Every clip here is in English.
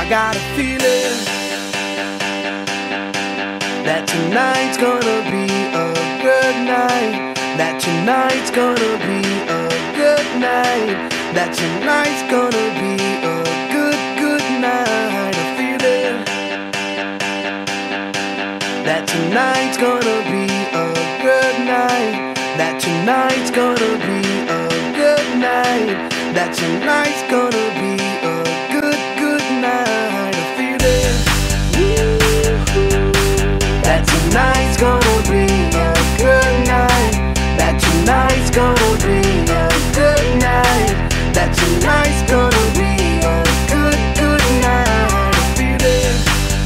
I got a feeling that tonight's gonna be a good night. That tonight's gonna be a good night. That tonight's gonna be a good night. A feeling that tonight's gonna be a good night. That tonight's gonna be a good night. That tonight's gonna be a good night. A feeling that tonight's gonna be a good night. That tonight's gonna be a good night. That tonight's gonna be a good night. A feeling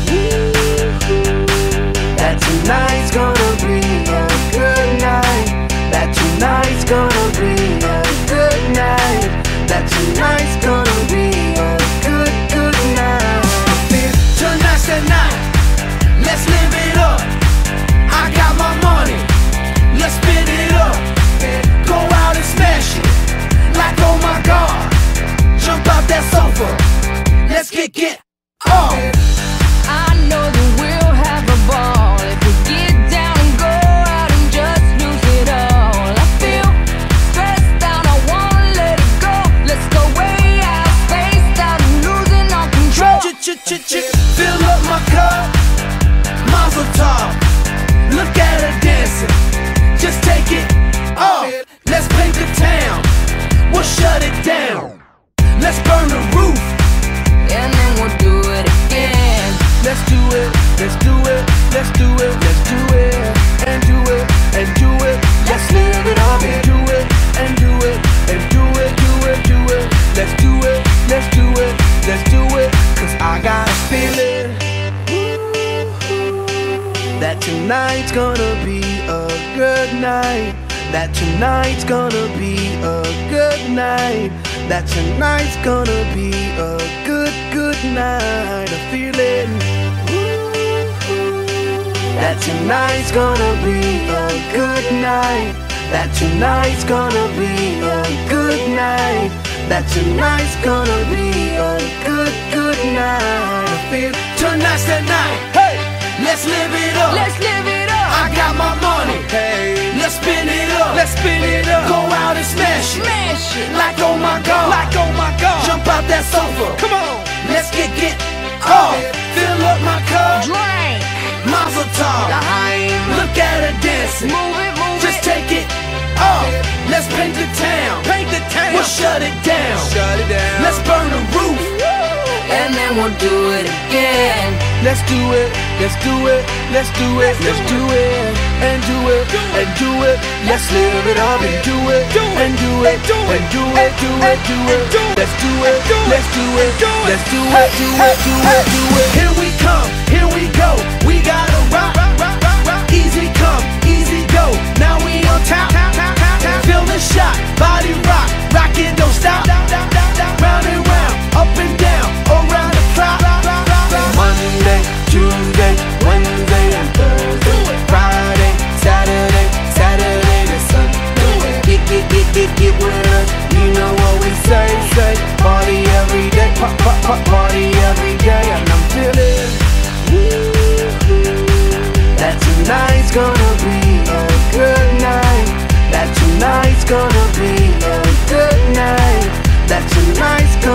that tonight's gonna be a good night. That tonight's gonna be a good night. That tonight's gonna be a good night. Tonight's the night, let's live it up. I got my money, let's spin it up. Go out and smash it, like oh my God. Jump out that sofa, let's get off. I know that we'll have a ball if we get down and go out and just lose it all. I feel stressed out, I wanna let it go. Let's go way out, spaced out and losing all control. Fill up my cup, Mazel tov. Look at her dancing, just take it off. Let's paint the town, we'll shut it down. Let's burn the roof, And then we'll do it again. let's do it, let's do it, let's do it, let's do it, and do it, and do it. Let's live it up and do it, and do it, and do it, do it, do it. Let's do it, let's do it, let's do it. Cause I got a feeling that tonight's gonna be a good night. That tonight's gonna be a good night. That tonight's gonna be a good night. A feeling that tonight's gonna be a good night. That tonight's gonna be a good night. That tonight's gonna be a good night. I feel tonight's the night. Hey, let's live it up. Let's live it up. I got my money. Hey, let's spin it up. Let's spin it up. Go out and smash it. Smash it. Like oh my God. Like oh my God. Jump out that sofa. Come on. Let's get off. Fill up my cup. Drink. Mazel tov. Look at her dancing. Move it, move Just it. take it off. Let's paint the town. Paint the town. We'll shut it down. Shut it down. Let's burn the roof. And then we'll do it again. Let's do it, let's do it, let's do it, let's do it, and do it, and do it. Let's live it up and do it, and do it, and do it, do it, do it. Let's do it, let's do it, let's do it, do it, do it, do it. Here we come, here we go. We gotta rock, easy come, easy go. Now we on top, feel the shot, body rock, rockin' don't stop. Round and round, up and down, around the clock. Monday, Tuesday, Wednesday, and Thursday, Friday, Saturday, Saturday to Sunday. Get with us, you know what we say. Party every day, party every day. And I'm feeling that tonight's gonna be a good night. That tonight's gonna be a good night. That tonight's